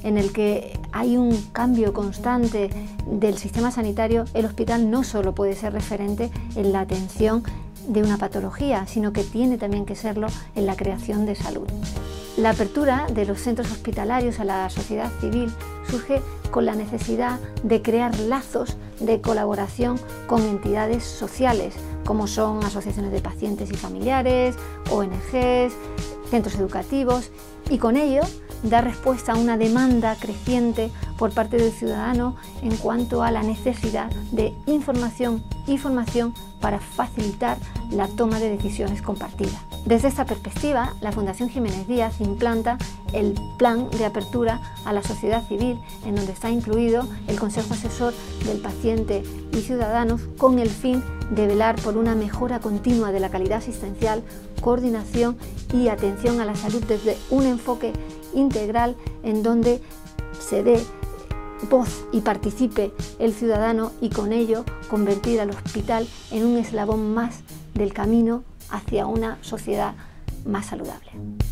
en el que hay un cambio constante del sistema sanitario, el hospital no solo puede ser referente en la atención de una patología, sino que tiene también que serlo en la creación de salud. La apertura de los centros hospitalarios a la sociedad civil surge con la necesidad de crear lazos de colaboración con entidades sociales, como son asociaciones de pacientes y familiares, ONGs, centros educativos, y con ello dar respuesta a una demanda creciente por parte del ciudadano en cuanto a la necesidad de información y formación para facilitar la toma de decisiones compartidas. Desde esta perspectiva, la Fundación Jiménez Díaz implanta el plan de apertura a la sociedad civil, en donde está incluido el Consejo Asesor del Paciente y Ciudadanos, con el fin de velar por una mejora continua de la calidad asistencial, coordinación y atención a la salud desde un enfoque integral en donde se dé voz y participe el ciudadano y con ello convertir al hospital en un eslabón más del camino hacia una sociedad más saludable.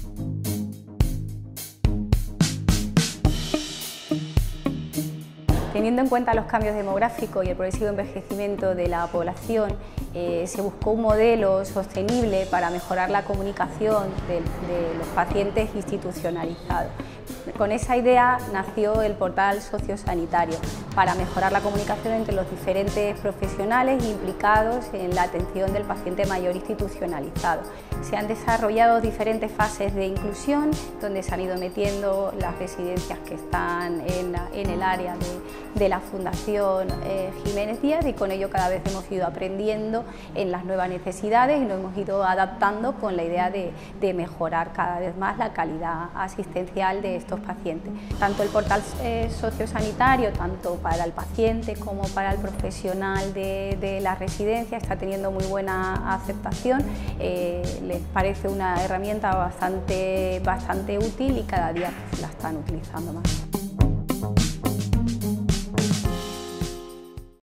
Teniendo en cuenta los cambios demográficos y el progresivo envejecimiento de la población, se buscó un modelo sostenible para mejorar la comunicación de los pacientes institucionalizados. Con esa idea nació el portal sociosanitario, para mejorar la comunicación entre los diferentes profesionales implicados en la atención del paciente mayor institucionalizado. Se han desarrollado diferentes fases de inclusión, donde se han ido metiendo las residencias que están en el área de la Fundación Jiménez Díaz, y con ello cada vez hemos ido aprendiendo en las nuevas necesidades y nos hemos ido adaptando con la idea de mejorar cada vez más la calidad asistencial de estos pacientes. Tanto el portal sociosanitario, tanto para el paciente como para el profesional de la residencia, está teniendo muy buena aceptación. Les parece una herramienta bastante útil y cada día la están utilizando más.